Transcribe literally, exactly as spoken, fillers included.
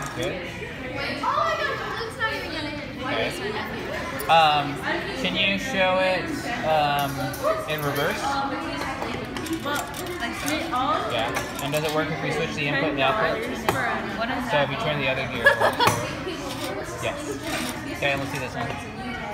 good. Oh my gosh, Luke's not even gonna Okay. this my nephew. Um, can you show it um, in reverse? Yeah. And does it work if we switch the input and the output? What is So if you turn the other gear, it works. Yes. Okay, let's see this one.